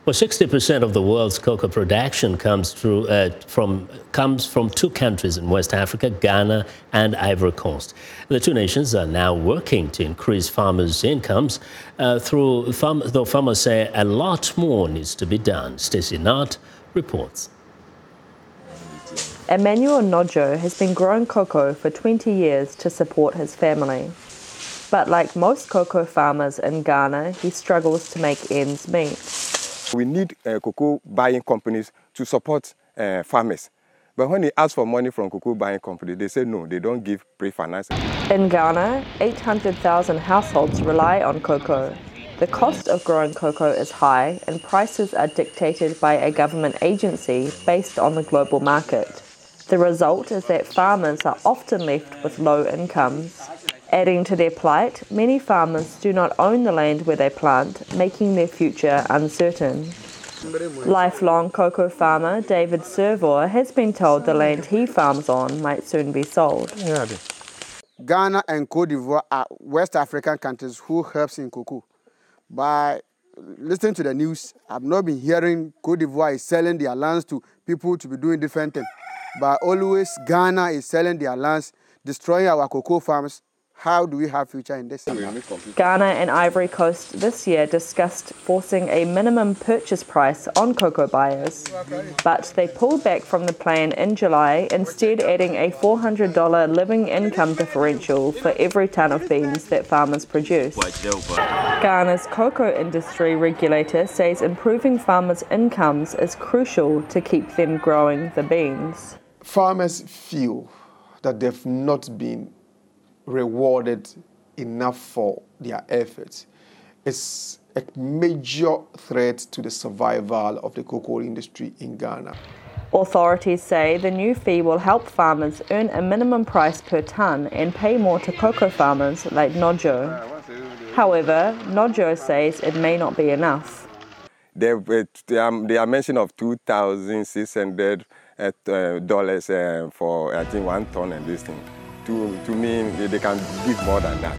Well, 60% of the world's cocoa production comes from two countries in West Africa, Ghana and Ivory Coast. The two nations are now working to increase farmers' incomes, though farmers say a lot more needs to be done. Stacey Knott reports. Emmanuel Nojo has been growing cocoa for 20 years to support his family. But like most cocoa farmers in Ghana, he struggles to make ends meet. We need cocoa buying companies to support farmers. But when they ask for money from cocoa buying companies, they say no, they don't give pre-financing. In Ghana, 800,000 households rely on cocoa. The cost of growing cocoa is high and prices are dictated by a government agency based on the global market. The result is that farmers are often left with low incomes. Adding to their plight, many farmers do not own the land where they plant, making their future uncertain. Lifelong cocoa farmer David Servor has been told the land he farms on might soon be sold. Ghana and Cote d'Ivoire are West African countries who helps in cocoa. By listening to the news, I've not been hearing Cote d'Ivoire is selling their lands to people to be doing different things. But always Ghana is selling their lands, destroying our cocoa farms. How do we have future in this? Ghana and Ivory Coast this year discussed forcing a minimum purchase price on cocoa buyers. But they pulled back from the plan in July, instead adding a $400 living income differential for every tonne of beans that farmers produce. Ghana's cocoa industry regulator says improving farmers' incomes is crucial to keep them growing the beans. Farmers feel that they've not been rewarded enough for their efforts. It's a major threat to the survival of the cocoa industry in Ghana. Authorities say the new fee will help farmers earn a minimum price per tonne and pay more to cocoa farmers like Nojo. However, Nojo says it may not be enough. They are mention of $2,600 for, I think, 1 tonne and this thing. To me, they can give more than that.